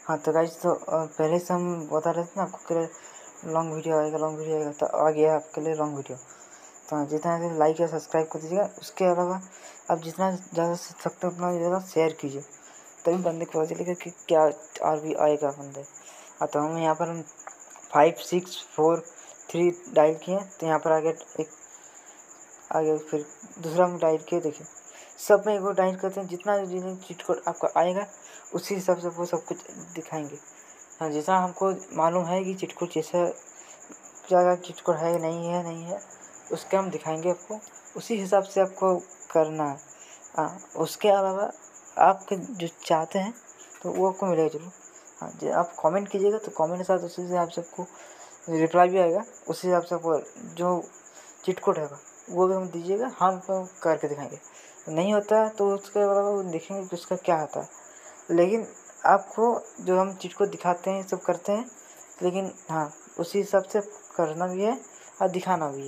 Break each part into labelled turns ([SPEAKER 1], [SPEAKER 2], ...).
[SPEAKER 1] हाँ तो गाइस, तो पहले से हम बता रहे थे ना आपको कि लॉन्ग वीडियो आएगा, तो आ गया आपके लिए लॉन्ग वीडियो। तो हाँ, जितना लाइक या सब्सक्राइब कर दीजिएगा। उसके अलावा आप जितना ज़्यादा से सकते हो उतना ज़्यादा शेयर कीजिए, तभी बंदे को पता चलेगा कि क्या और भी आएगा बंदे। हाँ तो हम यहाँ पर 5 6 4 3 डायल किए, तो यहाँ पर आगे फिर दूसरा हम डायल किए। देखिए सब में एक बार डायल करते हैं, जितना चीट कोड आपको आएगा उसी हिसाब से वो सब कुछ दिखाएंगे। हाँ, जैसा हमको मालूम है कि चीट कोड जैसा क्या चीट कोड है नहीं है उसके हम दिखाएंगे आपको, उसी हिसाब से आपको करना है। हाँ, उसके अलावा आप जो चाहते हैं तो वो आपको मिलेगा जरूर। हाँ, जो आप कमेंट कीजिएगा तो कमेंट के साथ उसी हिसाब से आपको रिप्लाई भी आएगा, उसी हिसाब से आपको जो चीट कोड है वो भी हम दीजिएगा, हम आपको करके दिखाएंगे। नहीं होता है तो उसके अलावा वो देखेंगे कि उसका क्या होता है। लेकिन आपको जो हम चीट कोड दिखाते हैं सब करते हैं, लेकिन हाँ उसी हिसाब से करना भी है और दिखाना भी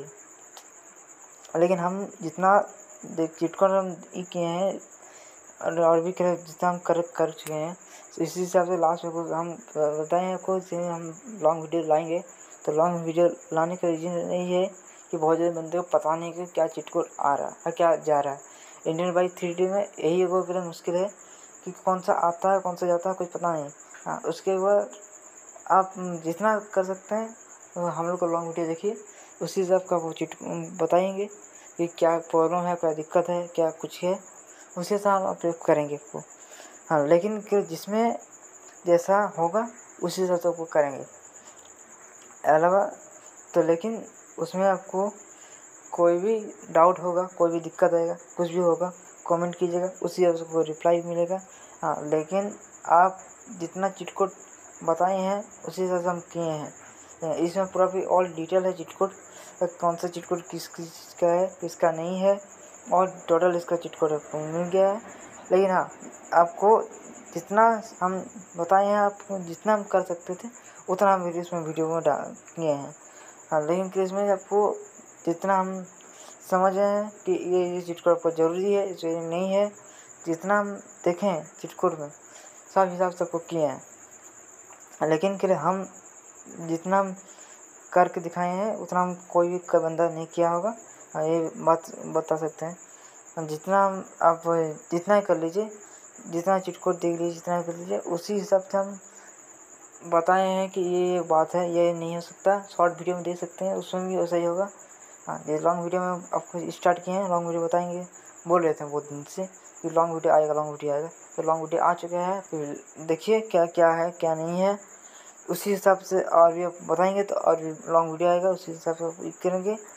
[SPEAKER 1] है। लेकिन हम जितना चीट कोड हम किए हैं और भी जितना हम कर चुके हैं, तो इसी हिसाब से लास्ट में हम बताएं आपको हम लॉन्ग वीडियो लाएंगे। तो लॉन्ग वीडियो लाने का रीज़न यही है कि बहुत ज़्यादा बंदे को पता नहीं कि क्या चीट कोड आ रहा है क्या जा रहा है। इंडियन बाइक 3D में यही एक बड़ा मुश्किल है कि कौन सा आता है कौन सा जाता है कुछ पता नहीं। हाँ, उसके बाद आप जितना कर सकते हैं हम लोग को लॉन्ग वीडियो देखिए, उसी हिसाब का वो चीट बताएंगे कि क्या प्रॉब्लम है, क्या दिक्कत है, क्या कुछ है, उसी से हम अपडेट करेंगे आपको। हाँ, लेकिन जिसमें जैसा होगा उसी हिसाब से आपको करेंगे अलावा। तो लेकिन उसमें आपको कोई भी डाउट होगा, कोई भी दिक्कत आएगा, कुछ भी होगा, कमेंट कीजिएगा, उसी हिसाब से आपको रिप्लाई मिलेगा। हाँ, लेकिन आप जितना चीट कोड बताए हैं उसी हिसाब से हम किए हैं। इसमें पूरा भी ऑल डिटेल है चीट कोड, कौन सा चीट कोड किसका है किसका नहीं है, और टोटल इसका चीट कोड आपको मिल गया है। लेकिन हाँ, आपको जितना हम बताए हैं, आपको जितना हम कर सकते थे उतना हम इसमें वीडियो में डाल किए हैं। हाँ, लेकिन इसमें आपको जितना हम समझ रहे हैं कि ये चीट कोड आपको ज़रूरी है ये नहीं है, जितना हम देखें चीट कोड में सब हिसाब से आपको किए हैं। लेकिन फिर हम जितना हम करके दिखाए हैं उतना हम कोई भी बंदा नहीं किया होगा। ये बात बता सकते हैं। जितना आप जितना ही कर लीजिए, जितना चीट कोड देख लीजिए, जितना कर लीजिए, उसी हिसाब से हम बताए हैं कि ये बात है, ये नहीं हो सकता। शॉर्ट वीडियो में देख सकते हैं, उसमें भी वैसा ही होगा। हाँ, ये लॉन्ग वीडियो में आपको स्टार्ट किए हैं, लॉन्ग वीडियो बताएंगे, बोल रहे थे बहुत दिन से कि लॉन्ग वीडियो आएगा लॉन्ग वीडियो आएगा। तो लॉन्ग वीडियो आ चुका है, फिर देखिए क्या क्या है क्या नहीं है, उसी हिसाब से और भी बताएंगे। तो और भी लॉन्ग वीडियो आएगा, उसी हिसाब से करेंगे।